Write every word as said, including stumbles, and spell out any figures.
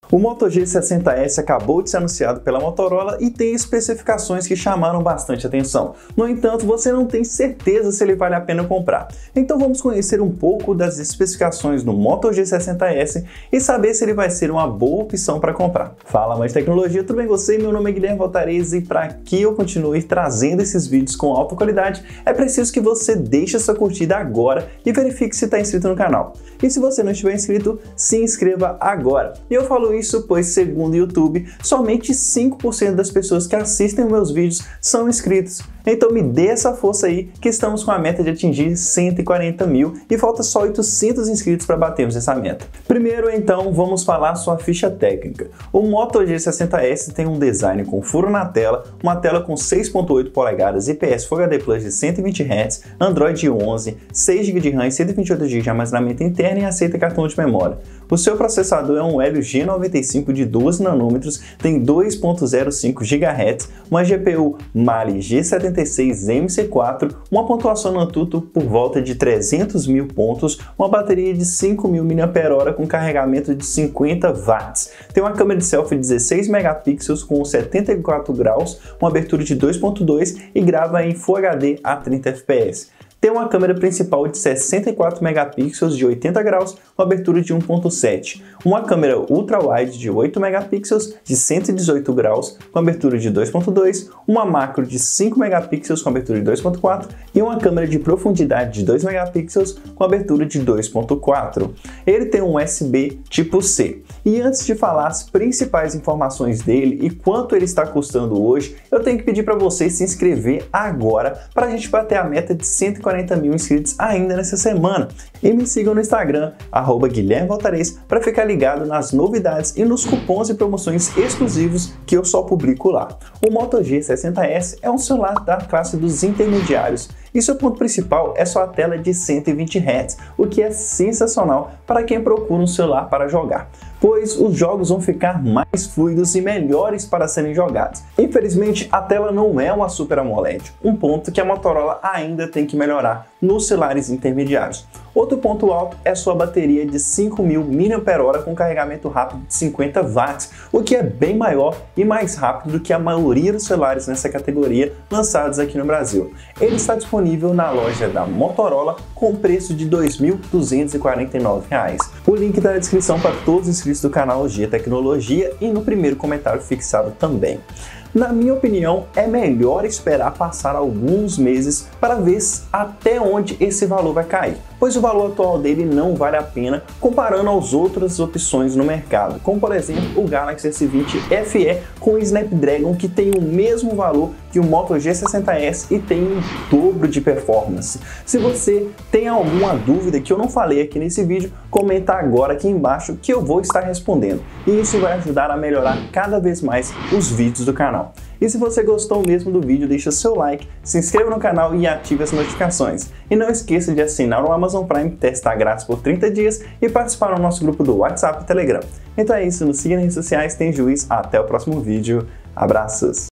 O Moto G sessenta S acabou de ser anunciado pela Motorola e tem especificações que chamaram bastante atenção. No entanto, você não tem certeza se ele vale a pena comprar. Então vamos conhecer um pouco das especificações do Moto G sessenta S e saber se ele vai ser uma boa opção para comprar. Fala, mais tecnologia, tudo bem com você? Meu nome é Guilherme Valtarez e para que eu continue trazendo esses vídeos com alta qualidade, é preciso que você deixe sua curtida agora e verifique se está inscrito no canal. E se você não estiver inscrito, se inscreva agora. E eu falo isso pois, segundo o YouTube, somente cinco por cento das pessoas que assistem meus vídeos são inscritos. Então me dê essa força aí, que estamos com a meta de atingir cento e quarenta mil e falta só oitocentos inscritos para batermos essa meta. Primeiro, então, vamos falar sua ficha técnica. O Moto G sessenta S tem um design com furo na tela, uma tela com seis ponto oito polegadas I P S Full H D Plus de cento e vinte hertz, Android onze, seis gigas de RAM e cento e vinte e oito gigas de armazenamento interno e aceita cartão de memória. O seu processador é um Helio G noventa e cinco de doze nanômetros, tem dois ponto zero cinco gigahertz, uma G P U Mali G setenta e seis M C quatro, uma pontuação no Antutu por volta de trezentos mil pontos, uma bateria de cinco mil miliampères-hora com carregamento de cinquenta watts. Tem uma câmera de selfie de dezesseis megapixels com setenta e quatro graus, uma abertura de dois ponto dois e grava em Full H D a trinta F P S. Tem uma câmera principal de sessenta e quatro megapixels de oitenta graus, com abertura de um ponto sete. Uma câmera ultra-wide de oito megapixels de cento e dezoito graus, com abertura de dois ponto dois. Uma macro de cinco megapixels com abertura de dois ponto quatro. E uma câmera de profundidade de dois megapixels com abertura de dois ponto quatro. Ele tem um U S B tipo C. E antes de falar as principais informações dele e quanto ele está custando hoje, eu tenho que pedir para você se inscrever agora para a gente bater a meta de cento e quarenta mil inscritos ainda nessa semana. E me sigam no Instagram, arroba Guilherme Valtarez, para ficar ligado nas novidades e nos cupons e promoções exclusivos que eu só publico lá. O Moto G sessenta S é um celular da classe dos intermediários e seu ponto principal é sua tela de cento e vinte hertz, o que é sensacional para quem procura um celular para jogar, pois os jogos vão ficar mais fluidos e melhores para serem jogados. Infelizmente, a tela não é uma Super AMOLED, um ponto que a Motorola ainda tem que melhorar nos celulares intermediários. Outro ponto alto é sua bateria de cinco mil miliampères-hora com carregamento rápido de cinquenta watts, o que é bem maior e mais rápido do que a maioria dos celulares nessa categoria lançados aqui no Brasil. Ele está disponível na loja da Motorola com preço de dois mil duzentos e quarenta e nove reais. O link está na descrição para todos os inscritos do canal G Tecnologia e no primeiro comentário fixado também. Na minha opinião, é melhor esperar passar alguns meses para ver até onde esse valor vai cair, pois o valor atual dele não vale a pena comparando às outras opções no mercado, como por exemplo o Galaxy S vinte F E com o Snapdragon, que tem o mesmo valor que o Moto G sessenta S e tem um dobro de performance. Se você tem alguma dúvida que eu não falei aqui nesse vídeo, comenta agora aqui embaixo que eu vou estar respondendo, e isso vai ajudar a melhorar cada vez mais os vídeos do canal. E se você gostou mesmo do vídeo, deixa seu like, se inscreva no canal e ative as notificações. E não esqueça de assinar o Amazon Prime, testar grátis por trinta dias e participar do nosso grupo do WhatsApp e Telegram. Então é isso, nos siga nas redes sociais, tem juiz, até o próximo vídeo, abraços!